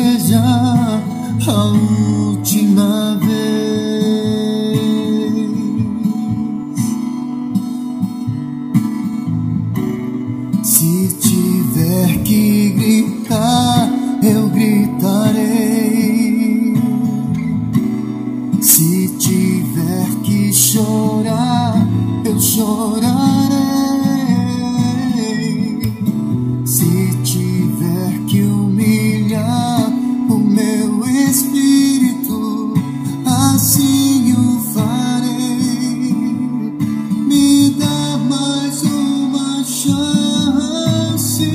seja a última vez. Se tiver que gritar, eu gritarei. Se tiver que chorar, eu chorarei. Se tiver que humilhar o meu espírito, assim o farei. Me dá mais uma chance.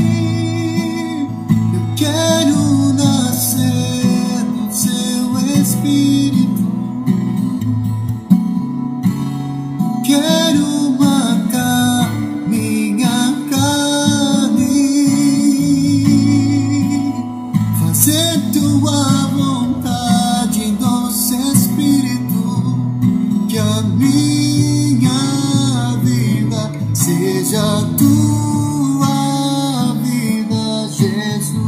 Eu quero nascer do seu espírito. Quero matar minha carne, fazer tua vontade, doce Espírito. Que a minha vida seja tua vida, Jesus.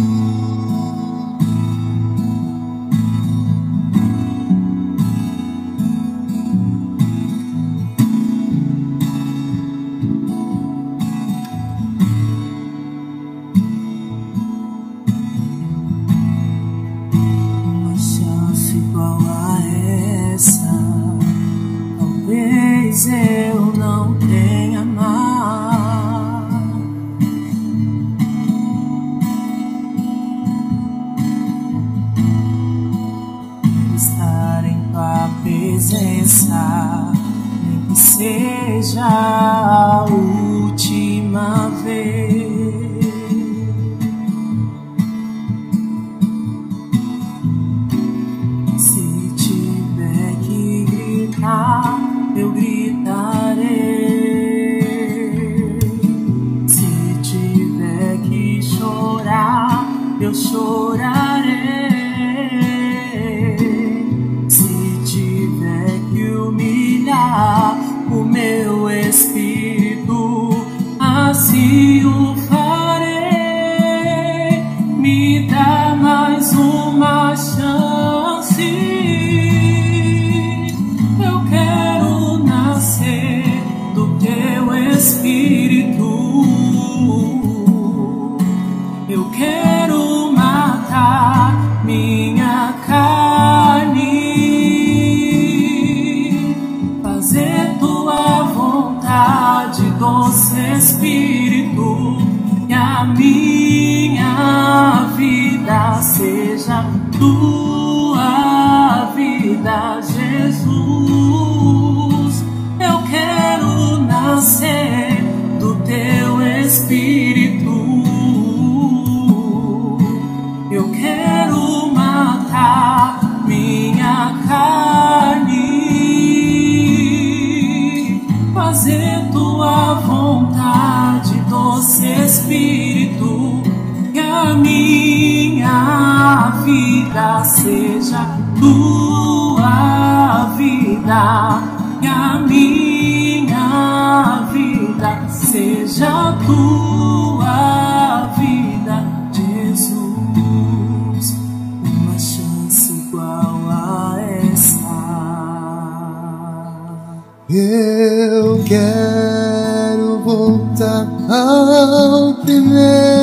Igual a essa, talvez eu não tenha mais. Estar em tua presença, nem que seja a última vez. Eu gritarei. Se tiver que chorar, eu chorarei. Se tiver que humilhar o meu espírito, assim o farei. Me dá mais uma chance. Espírito, eu quero matar minha carne, fazer tua vontade, doce Espírito. Que a minha vida seja tua vida, Jesus. Eu quero nascer do teu Espírito. Eu quero matar minha carne, fazer tua vontade, doce Espírito. Que a minha vida seja tua vida. Que a minha vida seja tua vida, Jesus. Uma chance igual a essa. Eu quero voltar ao primeiro